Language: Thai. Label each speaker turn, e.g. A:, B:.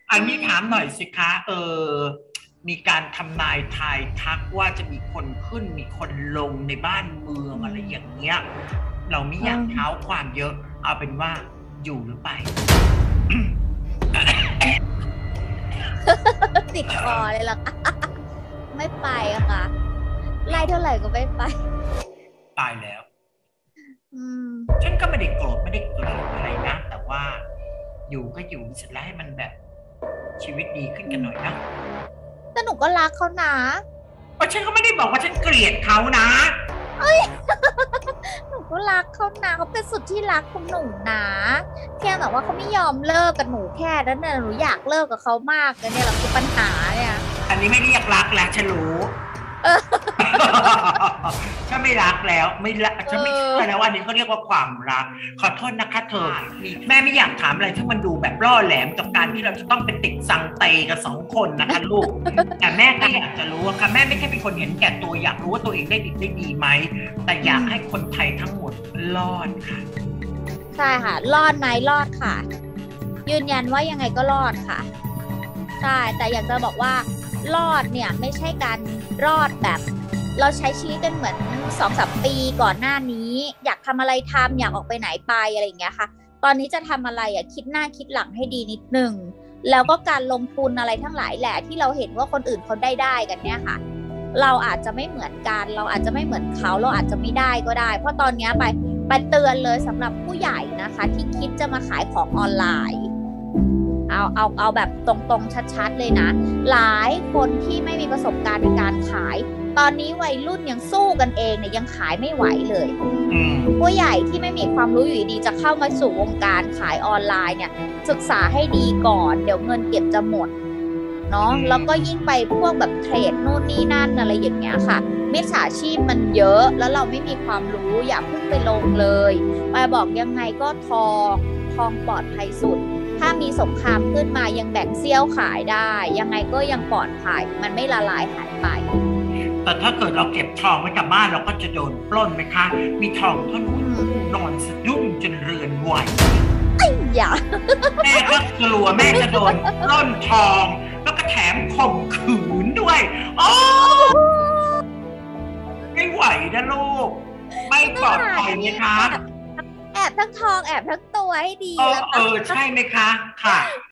A: อัน
B: อื
A: นี้ถามหน่อย
B: ม
A: สิคะมีการทำนายทายทักว่าจะมีคนขึ้นมีคนลงในบ้านเมือง
B: อื
A: อะไรอย่าง
B: ม
A: เงี้ยเราไม่
B: เ
A: อยากเท้า
B: ออ
A: ความเยอะเอาเป็นว่าอยู่หรือไป
B: ติดคอเลยล่ะค่ะไม่ไปอะค่ะไล่เท่าไหร่ก็ไม่ไป
A: ตายแล้ว
B: อืม
A: ฉันก็ไม่ได้โกรธไม่ได้เกลียดอะไรนะแต่ว่าอยู่ก็อยู่เสร็จแล้วให้มันแบบชีวิตดีขึ้น
B: อืม
A: กันหน่อยนะ
B: แต่หนูก็รักเขานะ
A: เพราะฉันก็ไม่ได้บอกว่าฉันเกลียดเขานะ
B: หนูก็รักเขานะเขาเป็นสุดที่รักของหนูนะเพียงแต่ว่าเขาไม่ยอมเลิกกับหนูแค่นั้นน่ะหนูอยากเลิกกับเขามากเลยเนี่ยแหละคือปัญหาเนี่ย
A: อันนี้ไม่เรียกรักแล้วฉันรู้
B: เออ
A: ฉันไม่รักแล้วไม่รัก
B: เอ
A: ฉันไม่เชื่อ
B: อ
A: แล้วว่าอันนี้เขาเรียกว่าความรักขอโทษนะคะเธอมีแม่ไม่อยากถามอะไรที่มันดูแบบล่อแหลมกับการที่เราจะต้องไปติดสังเตกับ2 คนนะคะลูกแต่แม่ก็อยากจะรู้ว่าค่ะแม่ไม่ใช่เป็นคนเห็นแก่ตัวอยากรู้ว่าตัวเองได้ดีได้ดีไหมแต่
B: อืม
A: อยากให้คนไทยทั้งหมดรอดค่ะ
B: ใช่ค่ะรอดไหมรอดค่ะยืนยันว่ายังไงก็รอดค่ะใช่แต่อยากจะบอกว่ารอดเนี่ยไม่ใช่การรอดแบบเราใช้ชีวิตกันเหมือน2-3 ปีก่อนหน้านี้อยากทำอะไรทำอยากออกไปไหนไปอะไรอย่างเงี้ยค่ะตอนนี้จะทำอะไรอ่ะคิดหน้าคิดหลังให้ดีนิดนึงแล้วก็การลงทุนอะไรทั้งหลายแหละที่เราเห็นว่าคนอื่นเขาได้กันเนี่ยค่ะเราอาจจะไม่เหมือนกันเราอาจจะไม่เหมือนเขาเราอาจจะไม่ได้ก็ได้เพราะตอนนี้ไปเตือนเลยสำหรับผู้ใหญ่นะคะที่คิดจะมาขายของออนไลน์เอาแบบตรงๆชัดๆเลยนะหลายคนที่ไม่มีประสบการณ์ในการขายตอนนี้วัยรุ่นยังสู้กันเองเนี่ยยังขายไม่ไหวเลย
A: อืม
B: ผู้ใหญ่ที่ไม่มีความรู้อยู่ดีๆจะเข้ามาสู่วงการขายออนไลน์เนี่ยศึกษาให้ดีก่อนเดี๋ยวเงินเก็บจะหมดเนาะ
A: อื
B: แล้วก็
A: ม
B: ยิ่งไปพวกแบบเทรดนู่นนี่นั่นอะไรอย่างเงี้ยค่ะมิจฉาชีพมันเยอะแล้วเราไม่มีความรู้อย่าเพิ่งไปลงเลยปายบอกยังไงก็ทองปลอดภัยสุดถ้ามีสงครามขึ้นมายังแบ่งเสี้ยวขายได้ยังไงก็ยังปลอดภัยมันไม่ละลายหายไป
A: แต่ถ้าเกิดเราเก็บทองไว้กับบ้านเราก็จะโดนปล้นไหมคะมีทองเท่านู้น
B: อืม
A: นอนสะดุ้งจนเรือนไหว
B: อย่า
A: แม่ก็กลัวแม่จะโดนปล้นทองแล้วก็แถมข่มขืนด้วยโอ้ไม่ไหวนะลูกไม่ปลอดภัยนะ
B: นี่
A: คะ
B: แอบทั้งทองแอบทั้งตัวให้ดี
A: เออ
B: แล้ว
A: เออใช่ไหมคะค่ะ